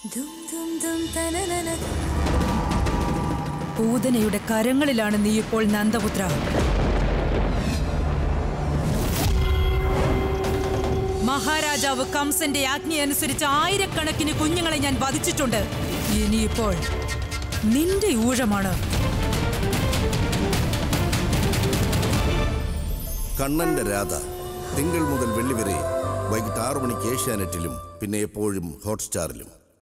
പൂതനയുടെ കരങ്ങളിലാണ് നീ ഇപ്പോൾ നന്ദപുത്ര. മഹാരാജാവ് കംസന്റെ ആജ്ഞയനുസരിച്ച് ആയിരക്കണക്കിന് കുഞ്ഞുങ്ങളെ ഞാൻ വധിച്ചിട്ടുണ്ട്. ഇനിയിപ്പോൾ നിന്റെ ഊഴമാണ്. കണ്ണന്റെ രാധ തിങ്കൾ മുതൽ വെള്ളി വരെ വൈകിട്ട് 6 മണിക്ക് ഏഷ്യാനെറ്റിലും പിന്നെ എപ്പോഴും ഹോട്ട്സ്റ്റാറിലും.